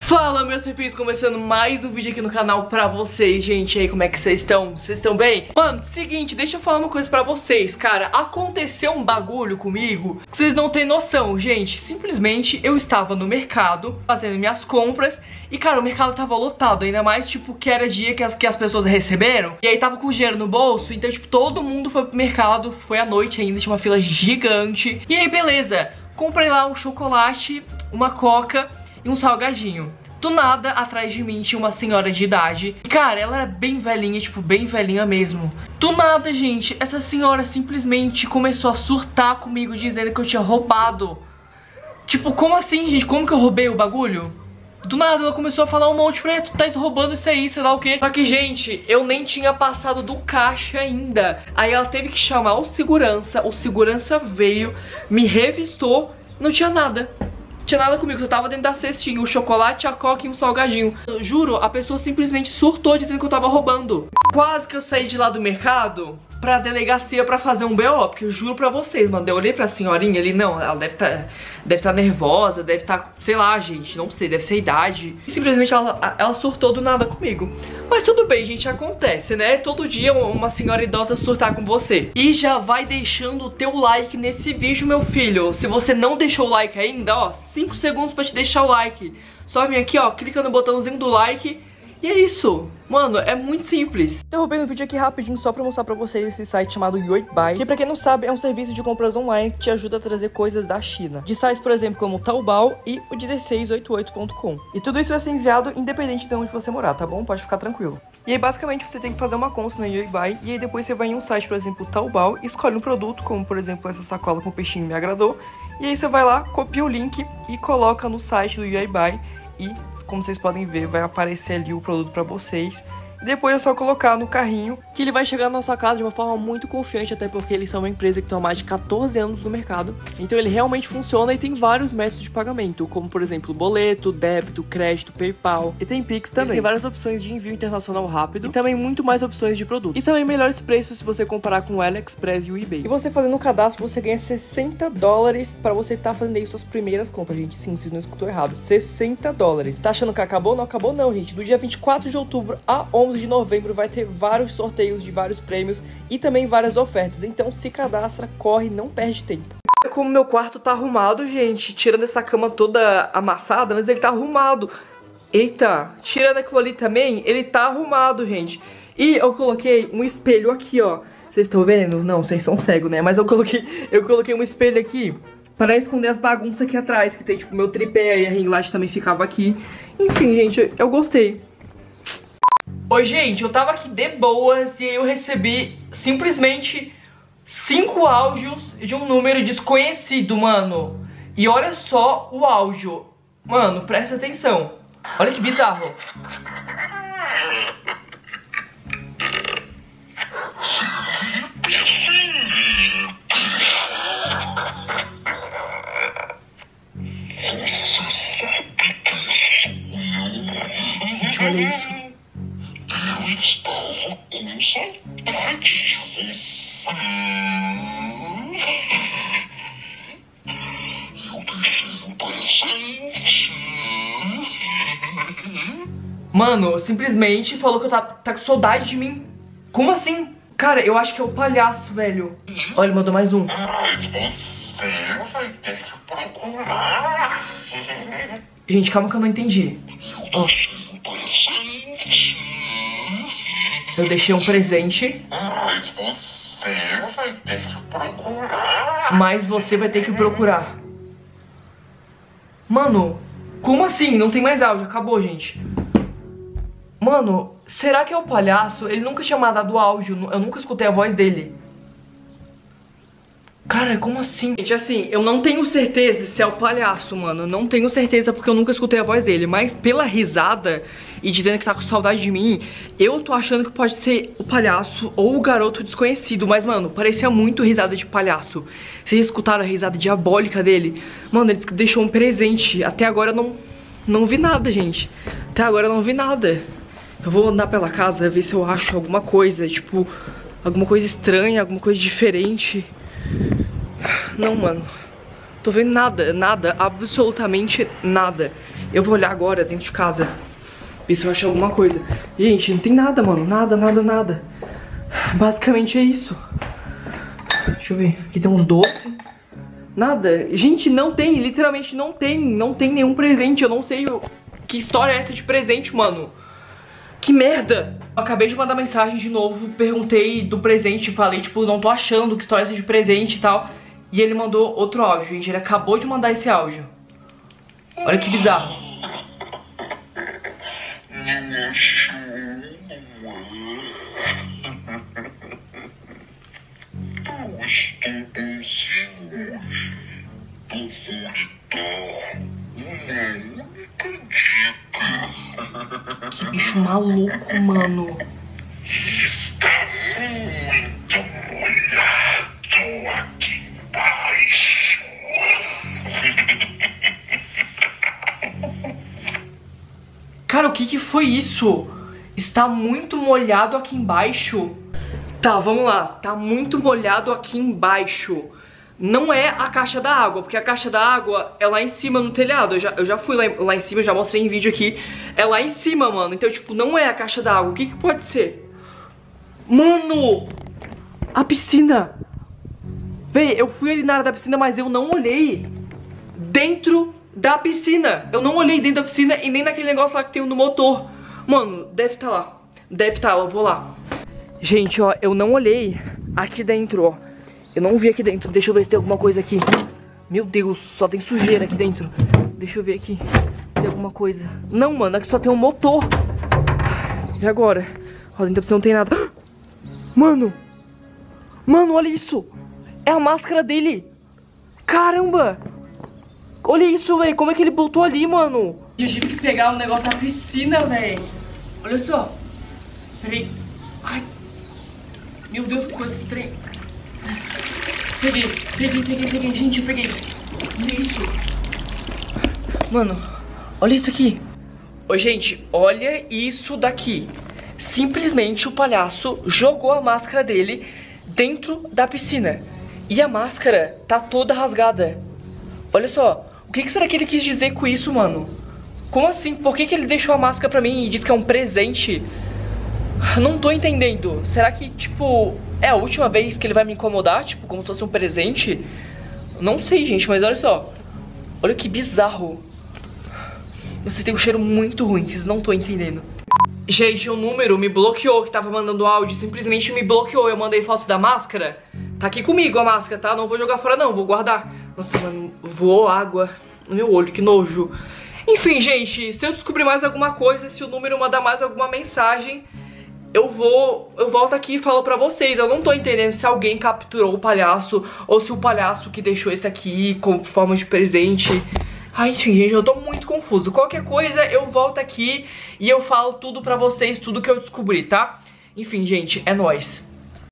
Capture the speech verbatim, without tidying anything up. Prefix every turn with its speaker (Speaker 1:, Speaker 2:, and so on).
Speaker 1: Fala, meus reféns, começando mais um vídeo aqui no canal pra vocês, gente. E aí, como é que vocês estão? Vocês estão bem? Mano, seguinte, deixa eu falar uma coisa pra vocês, cara. Aconteceu um bagulho comigo que vocês não têm noção, gente. Simplesmente eu estava no mercado fazendo minhas compras e, cara, o mercado tava lotado. Ainda mais, tipo, que era dia que as, que as pessoas receberam. E aí tava com dinheiro no bolso. Então, tipo, todo mundo foi pro mercado. Foi à noite ainda, tinha uma fila gigante. E aí, beleza, comprei lá um chocolate, uma coca e um salgadinho. Do nada, atrás de mim tinha uma senhora de idade. E, cara, ela era bem velhinha, tipo, bem velhinha mesmo. Do nada, gente, essa senhora simplesmente começou a surtar comigo, dizendo que eu tinha roubado. Tipo, como assim, gente? Como que eu roubei o bagulho? Do nada, ela começou a falar um monte pra ela, tu tá roubando isso aí, sei lá o quê. Só que, gente, eu nem tinha passado do caixa ainda. Aí ela teve que chamar o segurança, o segurança veio, me revistou, não tinha nada. Tinha nada comigo, eu tava dentro da cestinha, o chocolate, a coca e um salgadinho. Eu juro, a pessoa simplesmente surtou dizendo que eu tava roubando. Quase que eu saí de lá do mercado pra delegacia pra fazer um B O, porque eu juro pra vocês, mano, eu olhei pra senhorinha ali, não, ela deve tá, deve tá nervosa, deve tá, sei lá, gente, não sei, deve ser a idade. E simplesmente ela, ela surtou do nada comigo. Mas tudo bem, gente, acontece, né? Todo dia uma senhora idosa surtar com você. E já vai deixando o teu like nesse vídeo, meu filho. Se você não deixou o like ainda, ó, cinco segundos pra te deixar o like. Só vem aqui, ó, clica no botãozinho do like. E é isso, mano, é muito simples. Derrubei no vídeo aqui rapidinho só pra mostrar pra vocês esse site chamado Yoibuy, que pra quem não sabe é um serviço de compras online que te ajuda a trazer coisas da China, de sites, por exemplo, como o Taobao e o dezesseis oitenta e oito ponto com. E tudo isso vai ser enviado independente de onde você morar, tá bom? Pode ficar tranquilo. E aí basicamente você tem que fazer uma conta na Yoibuy e aí depois você vai em um site, por exemplo, o Taobao, escolhe um produto, como por exemplo essa sacola com peixinho me agradou, e aí você vai lá, copia o link e coloca no site do Yoibuy. E, como vocês podem ver, vai aparecer ali o produto pra vocês. E depois é só colocar no carrinho, que ele vai chegar na nossa casa de uma forma muito confiante, até porque eles são uma empresa que tem mais de quatorze anos no mercado. Então ele realmente funciona e tem vários métodos de pagamento, como por exemplo, boleto, débito, crédito, PayPal. E tem Pix também. Ele tem várias opções de envio internacional rápido e também muito mais opções de produto. E também melhores preços se você comparar com o AliExpress e o eBay. E você fazendo o cadastro, você ganha sessenta dólares pra você estar tá fazendo aí suas primeiras compras, gente. Sim, vocês não escutou errado. sessenta dólares. Tá achando que acabou? Não acabou não, gente. Do dia vinte e quatro de outubro a onze de novembro vai ter vários sorteios de vários prêmios e também várias ofertas, então se cadastra, corre, não perde tempo. Como meu quarto tá arrumado, gente, tirando essa cama toda amassada, mas ele tá arrumado. Eita, tirando aquilo ali também, ele tá arrumado, gente. E eu coloquei um espelho aqui, ó. Vocês estão vendo? Não, vocês são cegos, né? Mas eu coloquei, eu coloquei um espelho aqui para esconder as bagunças aqui atrás, que tem tipo meu tripé e a ring light também ficava aqui. Enfim, gente, eu gostei. Oi, gente, eu tava aqui de boas e eu recebi simplesmente cinco áudios de um número desconhecido, mano. E olha só o áudio. Mano, presta atenção. Olha que bizarro. Gente, olha isso.
Speaker 2: Eu estava com saudade de você. Eu deixei um presente.
Speaker 1: Mano, simplesmente falou que eu tá, tá com saudade de mim. Como assim? Cara, eu acho que é o palhaço, velho. Olha, ele mandou mais um.
Speaker 2: Mas você vai ter que procurar.
Speaker 1: Gente, calma que eu não entendi.
Speaker 2: Eu deixei um presente.
Speaker 1: Eu deixei um presente.
Speaker 2: Mas você vai ter que procurar.
Speaker 1: Mas você vai ter que procurar. Mano, como assim? Não tem mais áudio, acabou, gente. Mano, será que é o palhaço? Ele nunca tinha mandado áudio, eu nunca escutei a voz dele. Cara, como assim? Gente, assim, eu não tenho certeza se é o palhaço, mano. Eu não tenho certeza porque eu nunca escutei a voz dele. Mas pela risada e dizendo que tá com saudade de mim, eu tô achando que pode ser o palhaço ou o garoto desconhecido. Mas, mano, parecia muito risada de palhaço. Vocês escutaram a risada diabólica dele? Mano, ele deixou um presente. Até agora eu não, não vi nada, gente. Até agora eu não vi nada. Eu vou andar pela casa, ver se eu acho alguma coisa, tipo, alguma coisa estranha, alguma coisa diferente. Não, mano. Tô vendo nada, nada, absolutamente nada. Eu vou olhar agora dentro de casa, ver se eu acho alguma coisa. Gente, não tem nada, mano, nada, nada, nada. Basicamente é isso. Deixa eu ver, aqui tem uns doces. Nada, gente, não tem, literalmente não tem. Não tem nenhum presente, eu não sei o... que história é essa de presente, mano. Que merda. Eu acabei de mandar mensagem de novo, perguntei do presente, falei, tipo, não tô achando que história é essa de presente e tal. E ele mandou outro áudio, gente, ele acabou de mandar esse áudio. Olha que bizarro.
Speaker 2: Não achou. Eu estou com ciúmes. Eu vou lhe dar uma única dica.
Speaker 1: Que bicho maluco, mano.
Speaker 2: Está muito molhado aqui embaixo.
Speaker 1: Cara, o que que foi isso? Está muito molhado aqui embaixo. Tá, vamos lá. Tá muito molhado aqui embaixo. Não é a caixa da água, porque a caixa da água é lá em cima no telhado. Eu já, eu já fui lá, lá em cima, já mostrei em vídeo aqui. É lá em cima, mano. Então, tipo, não é a caixa da água. O que que pode ser? Mano! A piscina! Véi, eu fui ali na área da piscina, mas eu não olhei dentro da piscina. Eu não olhei dentro da piscina e nem naquele negócio lá que tem no motor. Mano, deve estar lá. Deve estar lá, eu vou lá. Gente, ó, eu não olhei aqui dentro, ó. Eu não vi aqui dentro. Deixa eu ver se tem alguma coisa aqui. Meu Deus, só tem sujeira aqui dentro. Deixa eu ver aqui se tem alguma coisa. Não, mano, aqui só tem um motor. E agora? Ó, dentro da piscina não tem nada. Mano! Mano, olha isso! É a máscara dele! Caramba! Olha isso, velho! Como é que ele botou ali, mano? Eu tive que pegar um negócio da piscina, velho! Olha só! Peraí! Ai! Meu Deus, que coisa estranha! Peguei, peguei, peguei, peguei! Gente, eu peguei! Olha isso! Mano, olha isso aqui! Ô, gente, olha isso daqui! Simplesmente o palhaço jogou a máscara dele dentro da piscina. E a máscara tá toda rasgada. Olha só, o que, que será que ele quis dizer com isso, mano? Como assim? Por que, que ele deixou a máscara pra mim e disse que é um presente? Não tô entendendo. Será que, tipo, é a última vez que ele vai me incomodar? Tipo, como se fosse um presente? Não sei, gente, mas olha só. Olha que bizarro. Você tem um cheiro muito ruim, vocês não estão entendendo. Gente, o número me bloqueou, que tava mandando áudio, simplesmente me bloqueou. Eu mandei foto da máscara. Tá aqui comigo a máscara, tá? Não vou jogar fora não, vou guardar. Nossa, mano, voou água no meu olho, que nojo. Enfim, gente, se eu descobrir mais alguma coisa, se o número mandar mais alguma mensagem, eu vou, eu volto aqui e falo pra vocês. Eu não tô entendendo se alguém capturou o palhaço ou se o palhaço que deixou esse aqui como forma de presente. Ai, enfim, gente, eu tô muito confuso. Qualquer coisa, eu volto aqui e eu falo tudo pra vocês, tudo que eu descobri, tá? Enfim, gente, é nóis.